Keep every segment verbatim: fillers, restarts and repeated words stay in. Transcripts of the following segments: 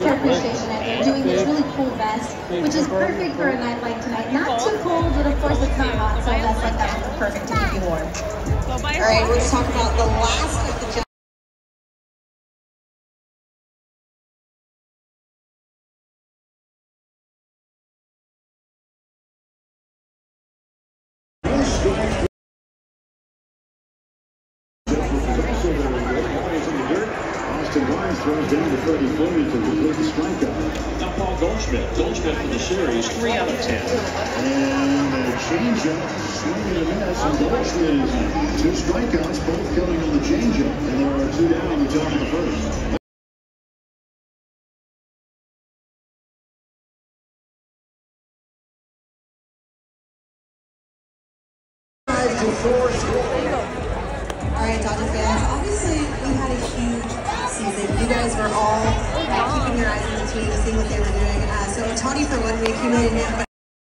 their appreciation and they're doing this really cool vest, which is perfect for a night like tonight. Not too cold, but of course it's not hot, so a vest like that is perfect to keep you warm. All right, let's talk about the last of the throws down to Freddie Foley to complete the strikeout. Now Paul Goldschmidt. Goldschmidt for the series, three out of ten. And a changeup, swing and a miss, and Goldschmidt. Two strikeouts, both coming on the changeup, and there are two down on the top of the first. Five to four score. All right, Dodger fans, obviously we had a huge season. You guys were all uh, keeping your eyes on the team, seeing what they were doing. Uh, so Otani for one week, you made him.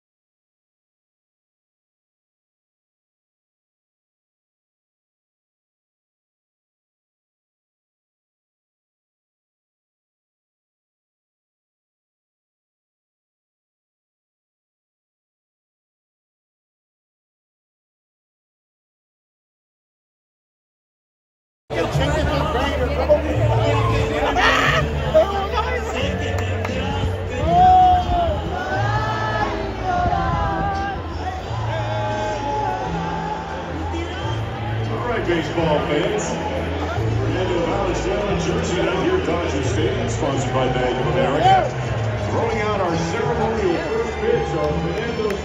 Baseball fans, Fernando Valenzuela jersey out here at Dodger Stadium, sponsored by Bank of America. Throwing out our ceremonial first pitch on Fernando's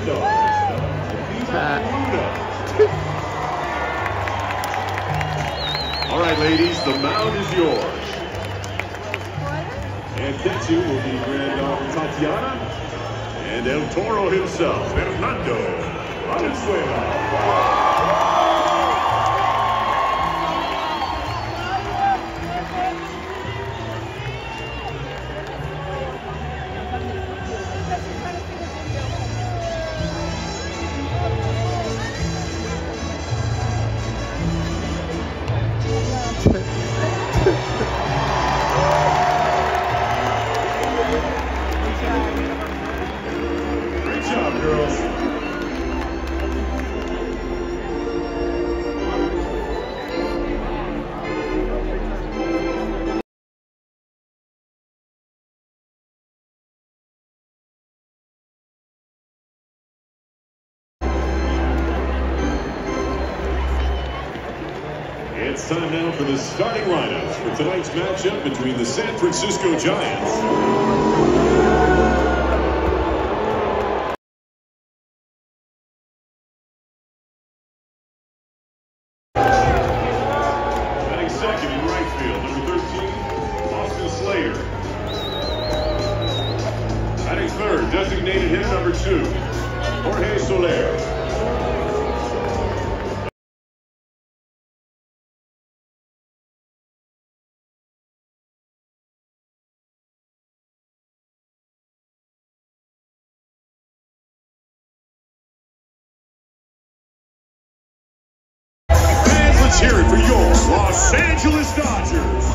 granddaughter. All right, ladies, the mound is yours. And catching will be granddaughter Tatiana and El Toro himself, Fernando Valenzuela. It's time now for the starting lineups for tonight's matchup between the San Francisco Giants batting second in right field, number thirteen, Austin Slayer. Batting third, designated hitter number two, Jorge Soler. Let's hear it for your Los Angeles Dodgers.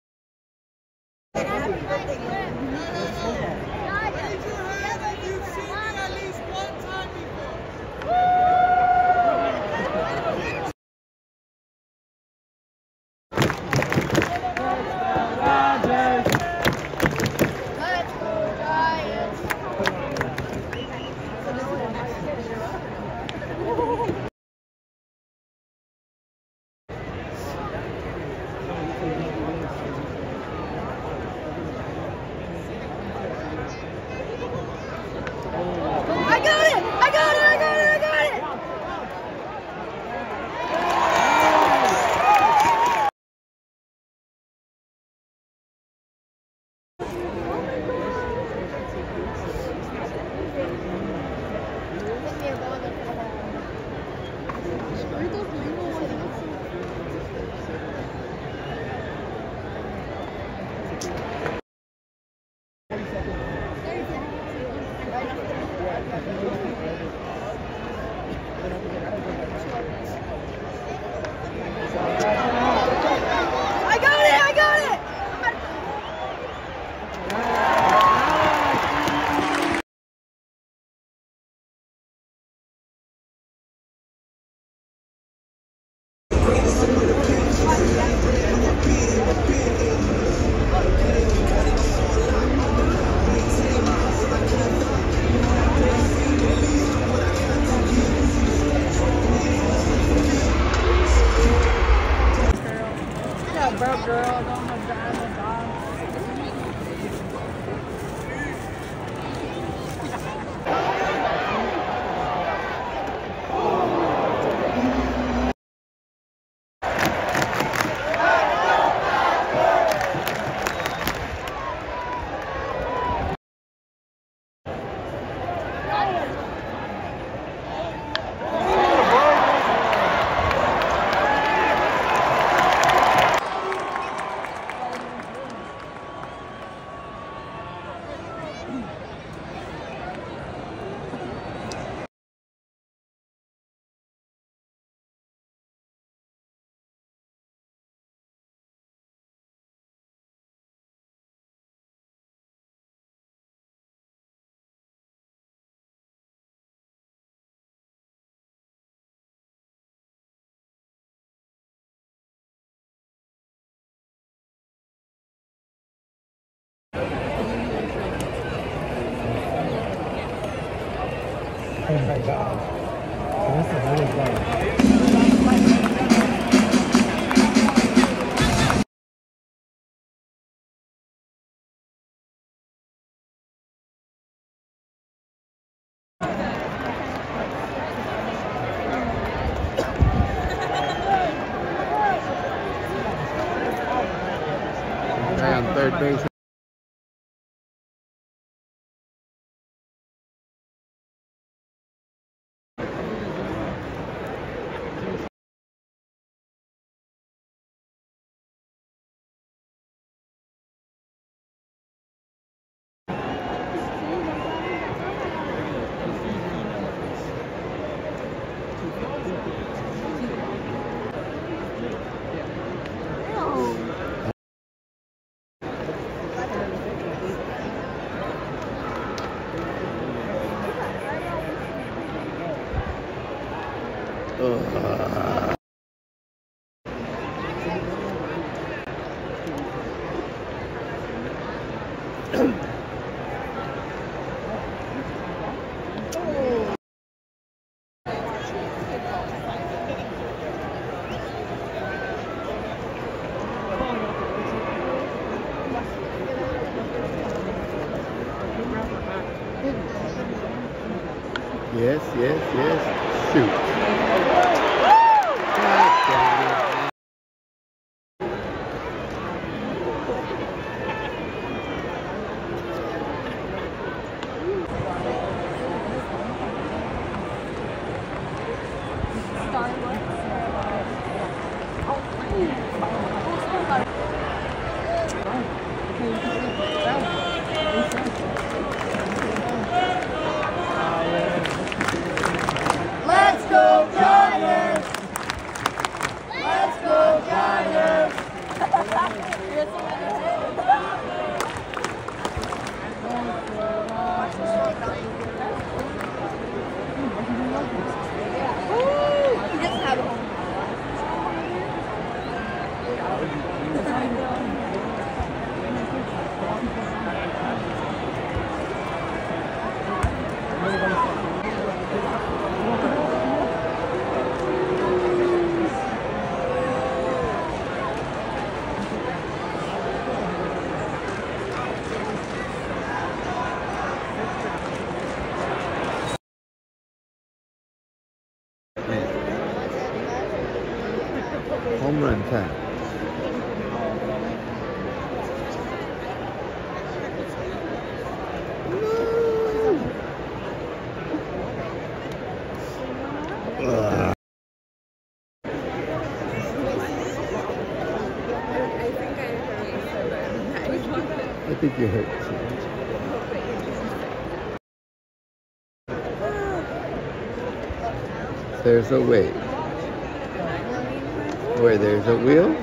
You've seen I got it! I got it! Broke girl, don't have diamond dog. Oh my God. This is really fun. On third base. Uh. Yes, yes, yes. Shoot. Let's go Giants! Let's go Giants! He doesn't have a home. Home run time. Uh. I think I heard you said that. I think you hurt. There's a way. Where there's a wheel?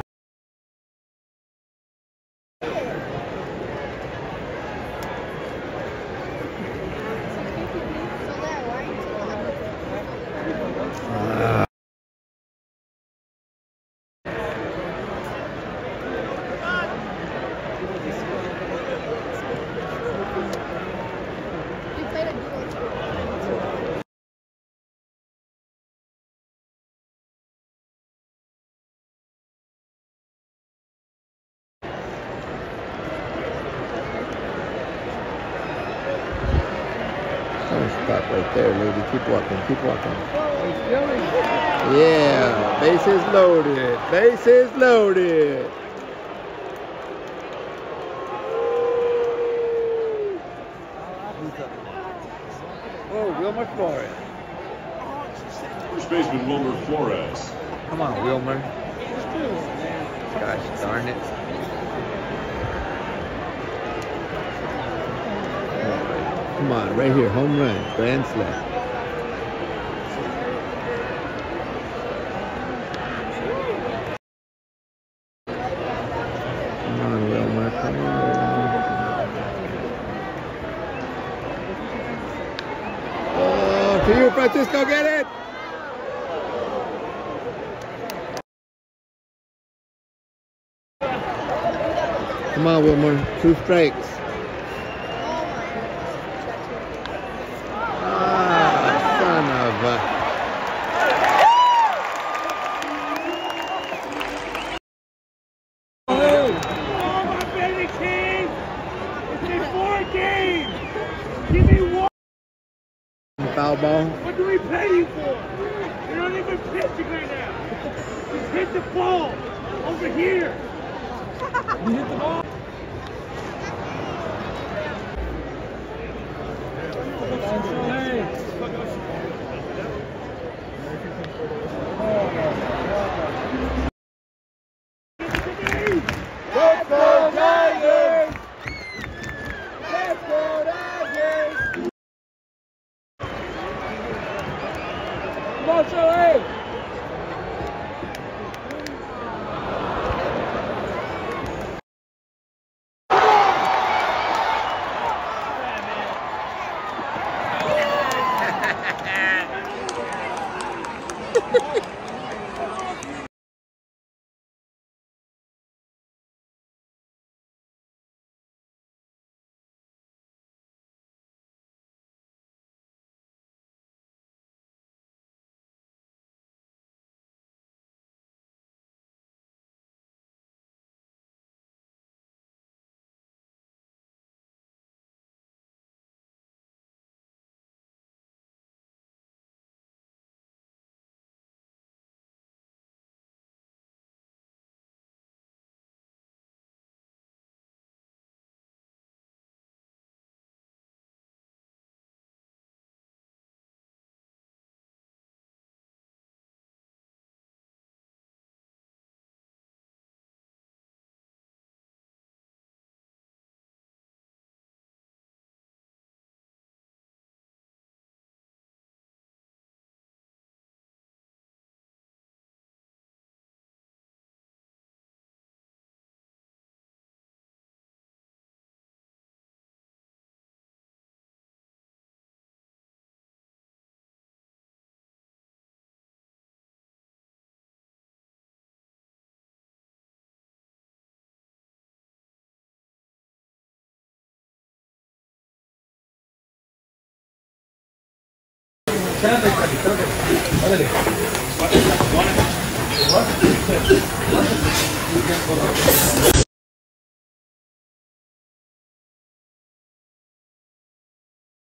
Ah. Stop right there, lady. Keep walking, keep walking. Yeah, base is loaded. Base is loaded. Oh, Wilmer Flores. First baseman Wilmer Flores. Come on, Wilmer. Gosh darn it. Come on, right here, home run, grand slam. Come on, Wilmer, come on. Oh, to you, Francisco, get it! Come on, Wilmer, two strikes. Foul ball. What do we pay you for? You're not even pitching right now. Just hit the ball over here. You hit the ball. Let's go Tigers! Let's go Tigers! Come on, Charlie! Órale.